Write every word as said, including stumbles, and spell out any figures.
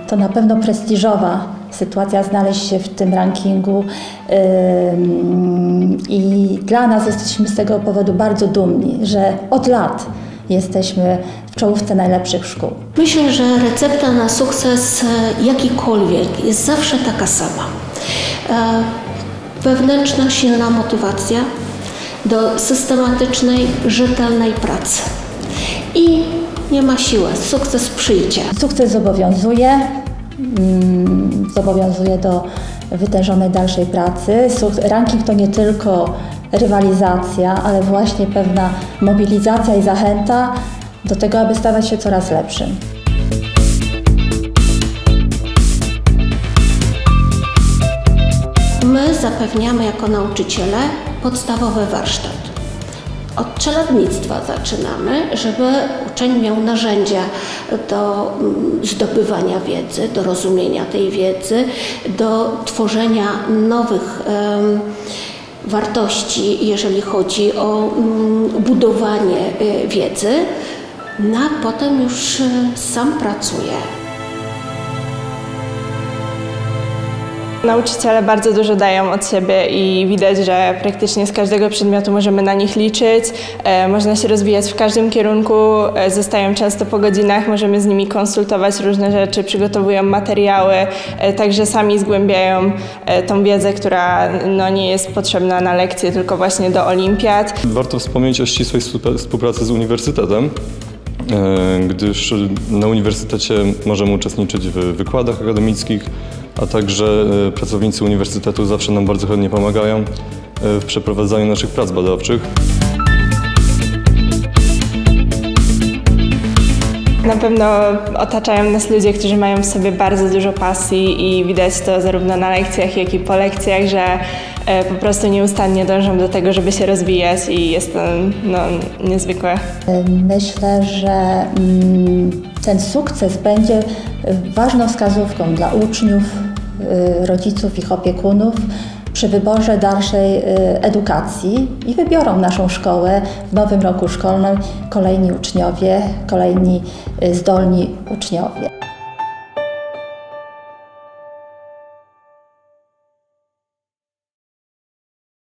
to na pewno prestiżowa sytuacja znaleźć się w tym rankingu i dla nas jesteśmy z tego powodu bardzo dumni, że od lat jesteśmy w czołówce najlepszych szkół. Myślę, że recepta na sukces jakikolwiek jest zawsze taka sama. Wewnętrzna, silna motywacja do systematycznej, rzetelnej pracy. I nie ma siły, sukces przyjdzie. Sukces zobowiązuje, zobowiązuje do wytężonej dalszej pracy. Ranking to nie tylko rywalizacja, ale właśnie pewna mobilizacja i zachęta do tego, aby stawać się coraz lepszym. My zapewniamy jako nauczyciele podstawowy warsztat. Od czeladnictwa zaczynamy, żeby uczeń miał narzędzia do zdobywania wiedzy, do rozumienia tej wiedzy, do tworzenia nowych um, wartości, jeżeli chodzi o um, budowanie y, wiedzy, no a potem już y, sam pracuje. Nauczyciele bardzo dużo dają od siebie i widać, że praktycznie z każdego przedmiotu możemy na nich liczyć. E, można się rozwijać w każdym kierunku, e, zostają często po godzinach, możemy z nimi konsultować różne rzeczy, przygotowują materiały, e, także sami zgłębiają e, tą wiedzę, która no, nie jest potrzebna na lekcje, tylko właśnie do olimpiad. Warto wspomnieć o ścisłej współpracy z uniwersytetem, gdyż na uniwersytecie możemy uczestniczyć w wykładach akademickich, a także pracownicy uniwersytetu zawsze nam bardzo chętnie pomagają w przeprowadzaniu naszych prac badawczych. Na pewno otaczają nas ludzie, którzy mają w sobie bardzo dużo pasji i widać to zarówno na lekcjach, jak i po lekcjach, że po prostu nieustannie dążą do tego, żeby się rozwijać i jest to no, niezwykłe. Myślę, że ten sukces będzie ważną wskazówką dla uczniów, rodziców, ich opiekunów przy wyborze dalszej edukacji i wybiorą naszą szkołę w nowym roku szkolnym kolejni uczniowie, kolejni zdolni uczniowie.